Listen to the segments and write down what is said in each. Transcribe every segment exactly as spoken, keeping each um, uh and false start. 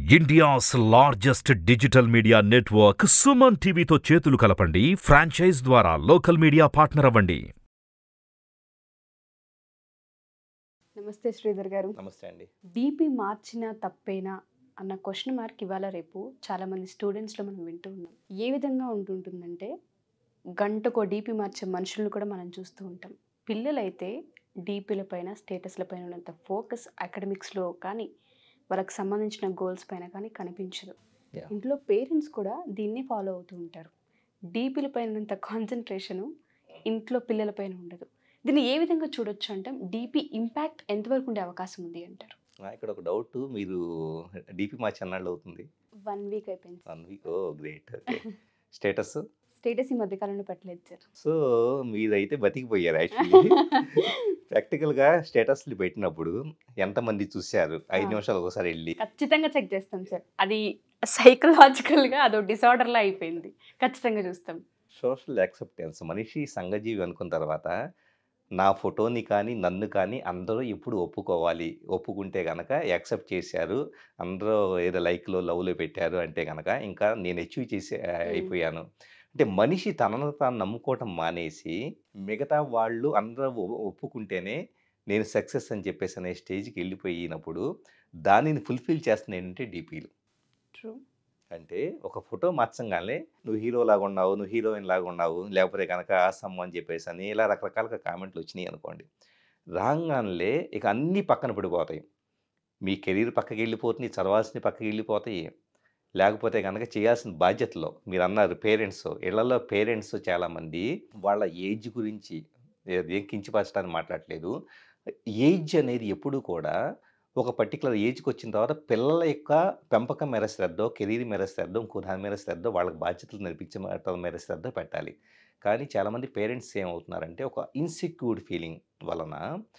India's largest digital media network Suman టీవీతో చేతులు కలపండి. ఫ్రాంచైజ్ ద్వారా లోకల్ మీడియా పార్ట్నర్ అవ్వండి. నమస్తే శ్రీధర్ గారు. నమస్తే అండి. డీపీ మార్చిన తప్పేనా అన్న క్వశ్చన్ మార్క్ ఇవాళ రేపు చాలామంది స్టూడెంట్స్లో మనం వింటూ ఉన్నాం. ఏ విధంగా ఉంటుంటుందంటే గంటకో డీపీ మార్చే మనుషులను కూడా మనం చూస్తూ ఉంటాం. పిల్లలైతే డీపీల పైన స్టేటస్ల పైన ఉన్నంత ఫోకస్ అకాడమిక్స్లో కానీ వాళ్ళకి సంబంధించిన గోల్స్ పైన కానీ కనిపించదు. ఇంట్లో పేరెంట్స్ కూడా దీన్ని ఫాలో అవుతూ ఉంటారు. డీపీల పైన ఉన్నంత కాన్సన్ట్రేషను ఇంట్లో పిల్లల పైన ఉండదు. దీన్ని ఏ విధంగా చూడొచ్చు అంటే డీపీ ఇంపాక్ట్ ఎంతవరకు ఉండే అవకాశం ఉంది అంటారు? ఇక్కడ ఒక డౌట్, మీరు డీపీ మార్చి అన్నాళ్ళు అవుతుంది? వన్ వీక్ అయిపోయింది. One week oh great. Okay. Status status ఈ మధ్యకాలంలో పెట్టలేదు సార్. సో మీరైతే బతికిపోయారు. యాక్చువల్లీ ప్రాక్టికల్గా స్టేటస్లు పెట్టినప్పుడు ఎంతమంది చూశారు? ఐదు నిమిషాలు ఒకసారి వెళ్ళి ఖచ్చితంగా చెక్ చేస్తాం సార్. అది సైకలాజికల్గా అదో డిసార్డర్లా అయిపోయింది. ఖచ్చితంగా చూస్తాం. సోషల్ యాక్సెప్టెన్స్, మనిషి సంఘజీవి అనుకున్న తర్వాత నా ఫోటోని కానీ నన్ను కానీ అందరూ ఇప్పుడు ఒప్పుకోవాలి. ఒప్పుకుంటే కనుక యాక్సెప్ట్ చేశారు, అందరూ ఏదో లైక్లో లవ్లో పెట్టారు అంటే కనుక ఇంకా నేను అచీవ్ చేసి అయిపోయాను అంటే మనిషి తనను తాను నమ్ముకోవటం మానేసి మిగతా వాళ్ళు అందరూ ఒప్పుకుంటేనే నేను సక్సెస్ అని చెప్పేసి అనే స్టేజ్కి వెళ్ళిపోయినప్పుడు దానిని ఫుల్ఫిల్ చేస్తున్నాయి ఏంటంటే డీపీలు. ట్రూ. అంటే ఒక ఫోటో మార్చంగానే నువ్వు హీరో లాగా ఉన్నావు, నువ్వు హీరోయిన్ లాగా ఉన్నావు, లేకపోతే కనుక ఆసమ్ అని చెప్పేసి అని ఇలా రకరకాలుగా కామెంట్లు వచ్చినాయి అనుకోండి. రాగానే ఇక అన్నీ పక్కన పడిపోతాయి. మీ కెరీర్ పక్కకి వెళ్ళిపోతుంది, చదవాల్సిన పక్కకి వెళ్ళిపోతాయి. లేకపోతే కనుక చేయాల్సిన బాధ్యతలో మీరు అన్నారు పేరెంట్స్, ఇళ్లలో పేరెంట్స్ చాలామంది వాళ్ళ ఏజ్ గురించి ఏం కించపరచడానికి మాట్లాడలేదు. ఏజ్ అనేది ఎప్పుడు కూడా ఒక పర్టికులర్ ఏజ్కి వచ్చిన తర్వాత పిల్లల యొక్క పెంపకం మేర శ్రద్ధ, కెరీర్ మేర శ్రద్ధ, ఇంకో దాని మేర శ్రద్ధ, వాళ్ళకి బాధ్యతలు నేర్పించే మేర శ్రద్ధ పెట్టాలి. కానీ చాలామంది పేరెంట్స్ ఏమవుతున్నారంటే ఒక ఇన్సెక్యూర్డ్ ఫీలింగ్ వలన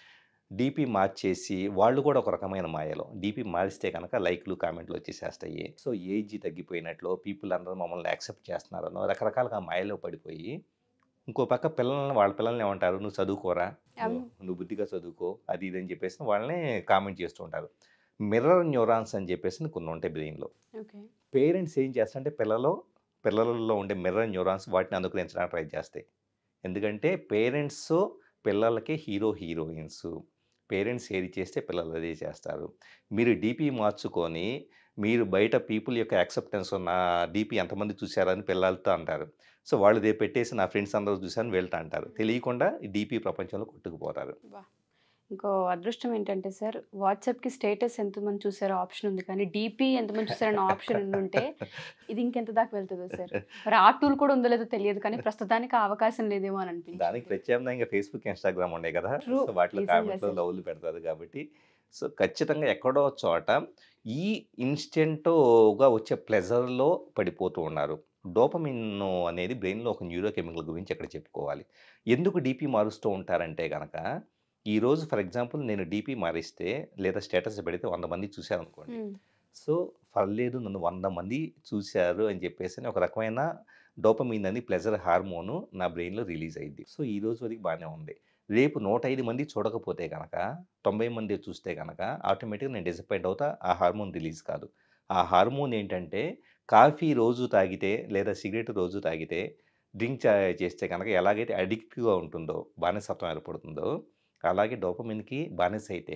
డీపీ మార్చేసి వాళ్ళు కూడా ఒక రకమైన మాయలో డీపీ మారిస్తే కనుక లైక్లు కామెంట్లు వచ్చేసేస్తాయి. సో ఏజ్ తగ్గిపోయినట్లు పీపుల్ అందరూ మమ్మల్ని యాక్సెప్ట్ చేస్తున్నారనో రకరకాలుగా మాయలో పడిపోయి ఇంకో పక్క పిల్లల్ని వాళ్ళ పిల్లల్ని ఏమంటారు, నువ్వు చదువుకోరా, నువ్వు బుద్ధిగా చదువుకో, అది ఇది అని చెప్పేసి వాళ్ళని కామెంట్ చేస్తూ ఉంటారు. మిర్రర్ న్యూరాన్స్ అని చెప్పేసి కొన్ని ఉంటాయి బ్రెయిన్లో. పేరెంట్స్ ఏం చేస్తారంటే పిల్లలు పిల్లలలో ఉండే మిర్రర్ న్యూరాన్స్ వాటిని అనుకరించడానికి ట్రై చేస్తాయి. ఎందుకంటే పేరెంట్స్ పిల్లలకి హీరో హీరోయిన్స్. పేరెంట్స్ ఏది చేస్తే పిల్లలు అదే చేస్తారు. మీరు డీపీ మార్చుకొని మీరు బయట పీపుల్ యొక్క యాక్సెప్టెన్స్ ఉన్న డీపీ ఎంతమంది చూశారని పిల్లలతో అంటారు. సో వాళ్ళు దే పెట్టేసి నా ఫ్రెండ్స్ అందరూ చూశారని వెళ్తా అంటారు. తెలియకుండా ఈ డీపీ ప్రపంచంలో కొట్టుకుపోతారు. ఇంకో అదృష్టం ఏంటంటే సార్, వాట్సాప్కి స్టేటస్ ఎంతమంది చూసారో ఆప్షన్ ఉంది, కానీ డీపీ ఎంతమంది చూసారన్న ఆప్షన్ ఉంటే ఇది ఇంకెంత దాకా వెళ్తుందో సార్. మరి ఆ టూల్ కూడా ఉందో లేదో తెలియదు, కానీ ప్రస్తుతానికి ఆ అవకాశం లేదేమో అని అనిపించింది. దానికి ప్రత్యామ్నాయంగా ఫేస్బుక్, ఇన్స్టాగ్రామ్ ఉండే కదా, సో వాటిలో కామెంట్లు లవ్లు పెడతారు కాబట్టి సో ఖచ్చితంగా ఎక్కడో చోట ఈ ఇన్స్టెంట్గా వచ్చే ప్లెజర్లో పడిపోతూ ఉన్నారు. డోపమిన్ అనేది బ్రెయిన్లో ఒక న్యూరో కెమికల్ గురించి ఎక్కడ చెప్పుకోవాలి. ఎందుకు డీపీ మారుస్తూ ఉంటారంటే కనుక ఈరోజు ఫర్ ఎగ్జాంపుల్ నేను డీపీ మారిస్తే లేదా స్టేటస్ పెడితే వంద మంది చూశారు అనుకోండి. సో పర్లేదు నన్ను వంద మంది చూశారు అని చెప్పేసి ఒక రకమైన డోపమిన్ అని ప్లెజర్ హార్మోను నా బ్రెయిన్లో రిలీజ్ అయ్యింది. సో ఈ రోజు వరకు బాగానే ఉంది. రేపు నూట ఐదు మంది చూడకపోతే కనుక తొంభై మంది చూస్తే కనుక ఆటోమేటిక్గా నేను డిసప్పాయింట్ అవుతా. ఆ హార్మోన్ రిలీజ్ కాదు. ఆ హార్మోన్ ఏంటంటే కాఫీ రోజు తాగితే లేదా సిగరెట్ రోజు తాగితే డ్రింక్ చేస్తే కనుక ఎలాగైతే అడిక్టివ్గా ఉంటుందో, బానిసత్వం ఏర్పడుతుందో, అలాగే డోపమిన్కి బానిస అయితే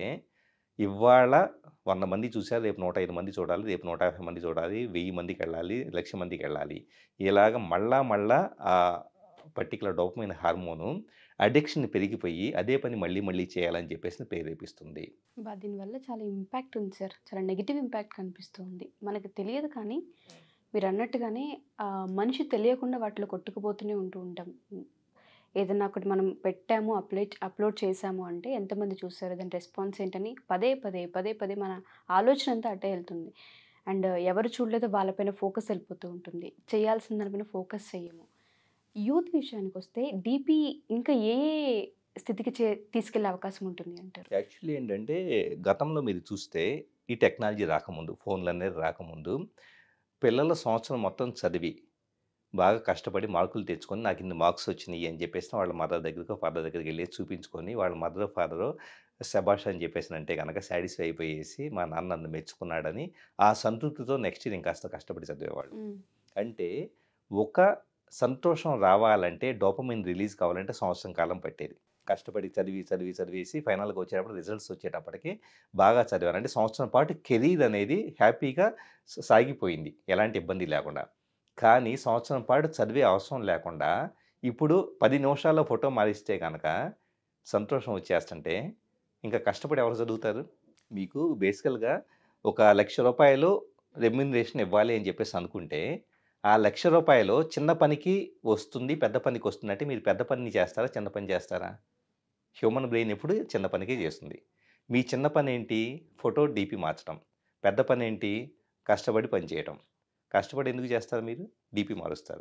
ఇవాళ వంద మంది చూశారు, రేపు నూట ఐదు మంది చూడాలి, రేపు నూట యాభై మంది చూడాలి, వెయ్యి మందికి వెళ్ళాలి, లక్ష మందికి వెళ్ళాలి. ఇలాగ మళ్ళా మళ్ళా ఆ పర్టికులర్ డోపమిన్ హార్మోను అడిక్షన్ పెరిగిపోయి అదే పని మళ్ళీ మళ్ళీ చేయాలని చెప్పేసి ప్రేరేపిస్తుంది. దీనివల్ల చాలా ఇంపాక్ట్ ఉంది సార్, చాలా నెగిటివ్ ఇంపాక్ట్ కనిపిస్తుంది. మనకు తెలియదు, కానీ మీరు అన్నట్టుగానే మనిషి తెలియకుండా వాటిలో కొట్టుకుపోతూనే ఉంటూ ఉంటాం. ఏదన్నా ఒకటి మనం పెట్టాము, అప్లోడ్ అప్లోడ్ చేసాము అంటే ఎంతమంది చూస్తారు, దాని రెస్పాన్స్ ఏంటని పదే పదే పదే పదే మన ఆలోచన అంతా అట్టే వెళ్తుంది. అండ్ ఎవరు చూడలేదో వాళ్ళపైన ఫోకస్ వెళ్ళిపోతూ ఉంటుంది. చేయాల్సిన దానిపైన ఫోకస్ చేయము. యూత్ విషయానికి వస్తే డీపీ ఇంకా ఏ స్థితికి చే తీసుకెళ్లే అవకాశం ఉంటుంది అంటారు? యాక్చువల్లీ ఏంటంటే గతంలో మీరు చూస్తే ఈ టెక్నాలజీ రాకముందు, ఫోన్లు అనేది రాకముందు పిల్లల సంవత్సరం మొత్తం చదివి బాగా కష్టపడి మార్కులు తెచ్చుకొని నాకు ఇన్ని మార్క్స్ వచ్చినాయి అని చెప్పేసి వాళ్ళ మదర్ దగ్గరికి ఫాదర్ దగ్గరికి వెళ్ళి చూపించుకొని వాళ్ళ మదర్ ఫాదర్ శభాష్ అని చెప్పేసి అంటే కనుక సాటిస్ఫై అయిపోయేసి మా నాన్న నన్ను మెచ్చుకున్నాడని ఆ సంతృప్తితో నెక్స్ట్ నేను కాస్త కష్టపడి చదివేవాళ్ళు. అంటే ఒక సంతోషం రావాలంటే డోపమైన్ రిలీజ్ కావాలంటే సంవత్సరం కాలం పట్టేది. కష్టపడి చదివి చదివి చదివేసి ఫైనల్గా వచ్చేటప్పుడు రిజల్ట్స్ వచ్చేటప్పటికి బాగా చదివాను. అంటే సంవత్సరం పాటు కెరీర్ అనేది హ్యాపీగా సాగిపోయింది ఎలాంటి ఇబ్బంది లేకుండా. కానీ సంవత్సరం పాటు చదివే అవసరం లేకుండా ఇప్పుడు పది నిమిషాల్లో ఫోటో మారిస్తే కనుక సంతోషం వచ్చేస్తుంటే ఇంకా కష్టపడి ఎవరు చదువుతారు? మీకు బేసికల్గా ఒక లక్ష రూపాయలు రెమ్యూనరేషన్ ఇవ్వాలి అని చెప్పేసి అనుకుంటే ఆ లక్ష రూపాయలు చిన్న పనికి వస్తుంది, పెద్ద పనికి వస్తుంది అంటే మీరు పెద్ద పని చేస్తారా, చిన్న పని చేస్తారా? హ్యూమన్ బ్రెయిన్ ఎప్పుడు చిన్న పనికే చేస్తుంది. మీ చిన్న పని ఏంటి? ఫోటో డీపీ మార్చడం. పెద్ద పని ఏంటి? కష్టపడి పని చేయడం. కష్టపడి ఎందుకు చేస్తారు మీరు? డీపీ మారుస్తారు.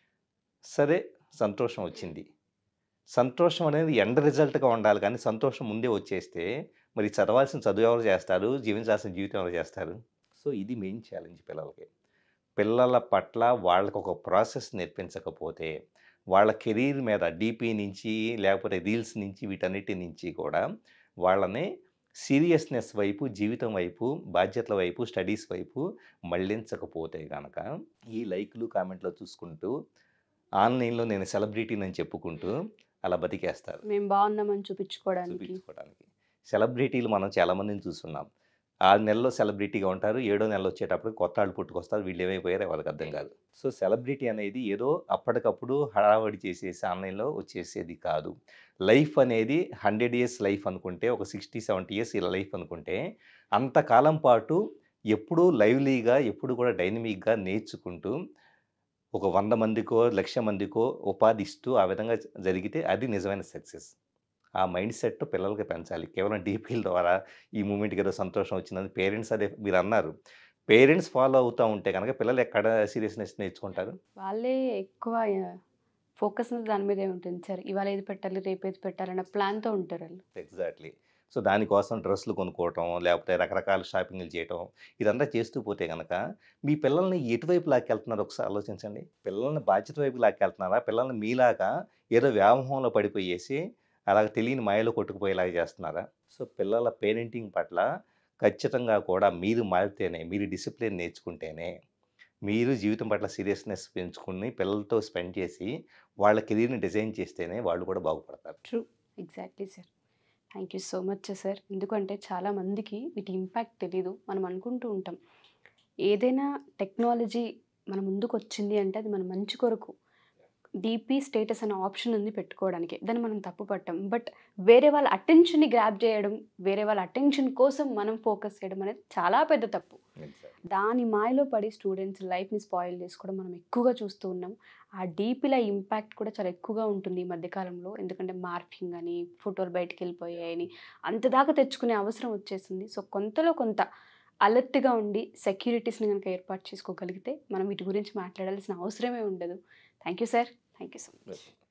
సరే, సంతోషం వచ్చింది. సంతోషం అనేది ఎండ్ రిజల్ట్గా ఉండాలి, కానీ సంతోషం ముందే వచ్చేస్తే మరి చదవాల్సిన చదువు ఎవరు చేస్తారు, జీవించాల్సిన జీవితం ఎవరు చేస్తారు? సో ఇది మెయిన్ ఛాలెంజ్ పిల్లలకి. పిల్లల పట్ల వాళ్ళకు ఒక ప్రాసెస్ నేర్పించకపోతే వాళ్ళ కెరీర్ మీద డీపీ నుంచి లేకపోతే రీల్స్ నుంచి వీటన్నిటి నుంచి కూడా వాళ్ళని సీరియస్నెస్ వైపు, జీవితం వైపు, బాధ్యతల వైపు, స్టడీస్ వైపు మళ్ళించకపోతే కనుక ఈ లైక్లు కామెంట్లో చూసుకుంటూ ఆన్లైన్లో నేను సెలబ్రిటీని అని చెప్పుకుంటూ అలా బతికేస్తారు. మేము బాగున్నామని చూపించుకోవడానికి చూపించుకోవడానికి సెలబ్రిటీలు మనం చాలామందిని చూస్తున్నాం. ఆరు నెలల్లో సెలబ్రిటీగా ఉంటారు, ఏడో నెలలు వచ్చేటప్పుడు కొత్త వాళ్ళు పుట్టుకొస్తారు, వీళ్ళు ఏమైపోయారో వాళ్ళకి అర్థం కాదు. సో సెలబ్రిటీ అనేది ఏదో అప్పటికప్పుడు హడావడి చేసేసి ఆన్లైన్లో వచ్చేసేది కాదు. లైఫ్ అనేది హండ్రెడ్ ఇయర్స్ లైఫ్ అనుకుంటే, ఒక సిక్స్టీ సెవెంటీ ఇయర్స్ ఇలా లైఫ్ అనుకుంటే అంతకాలం పాటు ఎప్పుడూ లైవ్లీగా, ఎప్పుడు కూడా డైనమిక్గా నేర్చుకుంటూ ఒక వంద మందికో లక్ష మందికో ఉపాధి ఇస్తూ ఆ విధంగా జరిగితే అది నిజమైన సక్సెస్. ఆ మైండ్ సెట్ పిల్లలకి పెంచాలి. కేవలం డీపీల ద్వారా ఈ మూమెంట్కి ఏదో సంతోషం వచ్చిందని పేరెంట్స్, అదే మీరు అన్నారు, పేరెంట్స్ ఫాలో అవుతూ ఉంటే కనుక పిల్లలు ఎక్కడ సీరియస్నెస్ నేర్చుకుంటారు? వాళ్ళే ఎక్కువ ఫోకస్ దాని మీదే ఉంటుంది సార్. ఇవాళ ఏది పెట్టాలి, రేపు ఏది పెట్టాలన్న ప్లాన్తో ఉంటారు వాళ్ళు. ఎగ్జాక్ట్లీ. సో దానికోసం డ్రెస్సులు కొనుక్కోవటం, లేకపోతే రకరకాల షాపింగ్లు చేయటం, ఇదంతా చేస్తూ పోతే కనుక మీ పిల్లల్ని ఎటువైపు లాక్కెళ్తున్నారు ఒకసారి ఆలోచించండి. పిల్లల్ని బాధ్యత వైపు లాక్కెళ్తున్నారా? పిల్లల్ని మీలాగా ఏదో వ్యామోహంలో పడిపోయేసి అలాగ తెలియని మాయలో కొట్టుకుపోయేలాగా చేస్తున్నారా? సో పిల్లల పేరెంటింగ్ పట్ల ఖచ్చితంగా కూడా మీరు మారితేనే, మీరు డిసిప్లిన్ నేర్చుకుంటేనే, మీరు జీవితం పట్ల సీరియస్నెస్ పెంచుకుని పిల్లలతో స్పెండ్ చేసి వాళ్ళ కెరీర్ని డిజైన్ చేస్తేనే వాళ్ళు కూడా బాగుపడతారు. True, exactly sir. Thank you so much sir. ఎందుకంటే చాలామందికి వీటి ఇంపాక్ట్ తెలీదు. మనం అనుకుంటూ ఉంటాం ఏదైనా టెక్నాలజీ మన ముందుకు వచ్చింది అంటే అది మన మంచి కొరకు, డీపీ స్టేటస్ అనే ఆప్షన్ ఉంది పెట్టుకోవడానికి, దాన్ని మనం తప్పు పట్టాం. బట్ వేరే వాళ్ళ అటెన్షన్ని గ్రాప్ చేయడం, వేరే వాళ్ళ అటెన్షన్ కోసం మనం ఫోకస్ చేయడం అనేది చాలా పెద్ద తప్పు. దాని మాయలో పడి స్టూడెంట్స్ లైఫ్ని స్పాయిల్ చేసుకోవడం మనం ఎక్కువగా చూస్తూ ఉన్నాం. ఆ డీపీల ఇంపాక్ట్ కూడా చాలా ఎక్కువగా ఉంటుంది ఈ మధ్యకాలంలో. ఎందుకంటే మార్ఫింగ్ అని, ఫోటోలు బయటకు వెళ్ళిపోయాయని అంతదాకా తెచ్చుకునే అవసరం వచ్చేసింది. సో కొంతలో కొంత అలర్ట్గా ఉండి సెక్యూరిటీస్ని కనుక ఏర్పాటు చేసుకోగలిగితే మనం వీటి గురించి మాట్లాడాల్సిన అవసరమే ఉండదు. Thank you sir. Thank you so much.